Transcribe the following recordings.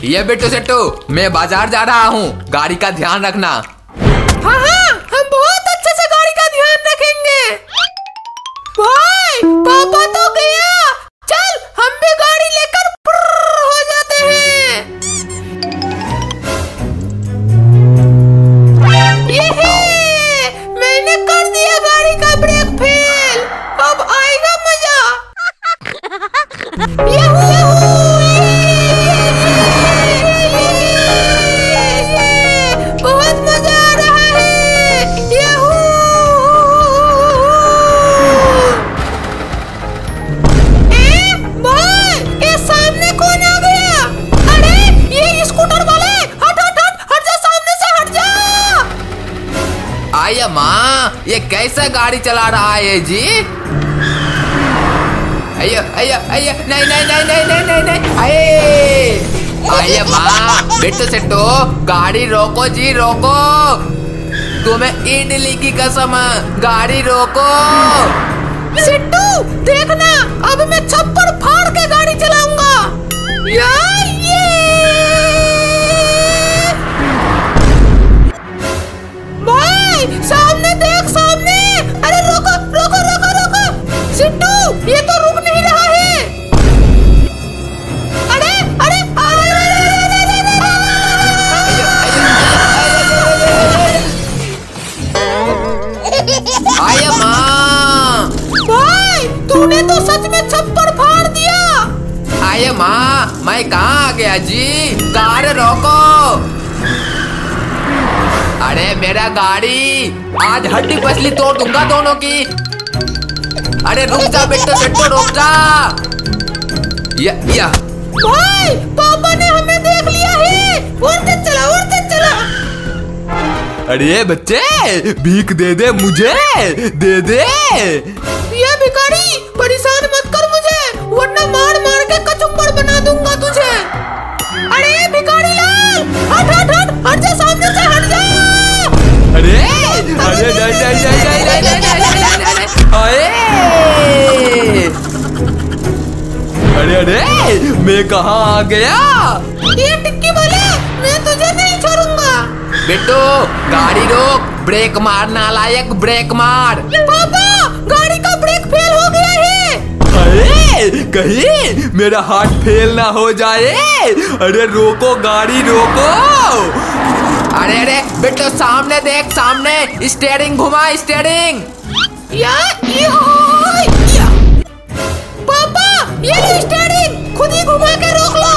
ये बिट्टू सेट्टू, मैं बाजार जा रहा हूँ, गाड़ी का ध्यान रखना। हाँ हाँ, हम बहुत अच्छे से गाड़ी का ध्यान रखेंगे। भाई पापा तो गया, चल हम भी गाड़ी लेकर हो जाते हैं। ये मैंने कर दिया गाड़ी का ब्रेक फेल, अब आएगा मजा। बहुत मजा आ रहा है। भाई ये सामने कौन आ गया? अरे ये स्कूटर वाले, हट हट हट हट जा, सामने से हट जा। आया माँ, ये कैसा गाड़ी चला रहा है जी? अयो अयो अयो, नहीं नहीं नहीं नहीं नहीं नहीं नहीं, आये माँ, बिट्टू सेट्टू गाड़ी रोको जी, रोको। तुम्हें इडली की कसम, गाड़ी रोको। सेट्टू देखना, अब मैं छप्पर फाड़ के गाड़ी चलाऊंगा। भाई सामने देख, सामने। अरे रोको रोको रोको रोको, सेट्टू ये तो रुक नहीं रहा है। अरे अरे आया माँ, भाई तूने तो सच में छप्पर फाड़ दिया। आया माँ, मैं कहाँ आ गया जी? कार रोको। अरे मेरा गाड़ी, आज हड्डी पसली तोड़ दूंगा दोनों की। अरे रुक जा बिट्टू सेट्टू, रुक जा। या भाई पापा ने हमें देख लिया है, उड़ते चला उड़ते चला। अरे बच्चे, भीख दे दे मुझे, दे दे। ये भिखारी परेशान मत कर मुझे, वरना मार मार के कचुम्बर बना दूंगा तुझे। अरे भिखारी लाल, हट हट हट हट जा, सामने से हट जा। अरे अरे नहीं नहीं नहीं नहीं नहीं नहीं, अरे अरे मैं कहाँ आ गया? ये टिक्की वाले, मैं तुझे नहीं छोड़ूंगा। बिट्टू गाड़ी रोक, ब्रेक मार नालायक, ब्रेक मार। पापा गाड़ी का ब्रेक फेल हो गया है। अरे कहीं मेरा हाथ फेल ना हो जाए। अरे रोको गाड़ी, रोको। अरे अरे बिट्टू सामने देख, सामने स्टीयरिंग घुमा, स्टीयरिंग। पापा ये लो स्टीयरिंग, खुद ही घुमा के रोक लो।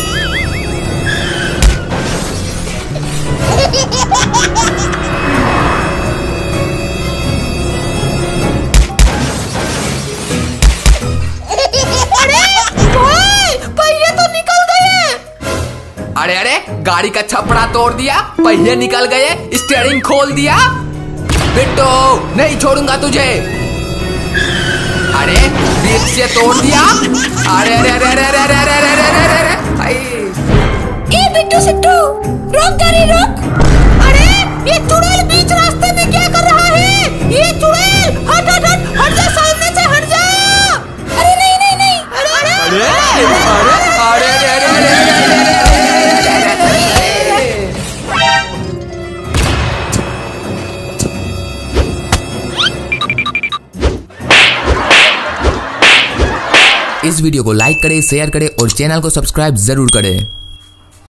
अरे भाई पहिए तो निकल गए। अरे अरे गाड़ी का छपड़ा तोड़ दिया, पहिए निकल गए, स्टीयरिंग खोल दिया। बिट्टू नहीं छोड़ूंगा तुझे। अरे बीच से तोड़ दिया। अरे अरे अरे अरे अरे अरे अरे अरे अरे अरे, ये बिट्टू सेट्टू रोक गाड़ी रोक। अरे ये चुड़ैल बीच रास्ते में क्या कर रहा है? ये चुड़ैल, हट हट हट हट जा, सामने से हट जा। अरे नहीं नहीं नहीं, अरे अरे अरे अरे अरे अरे अरे इस वीडियो को लाइक करें, शेयर करें और चैनल को सब्सक्राइब जरूर करें।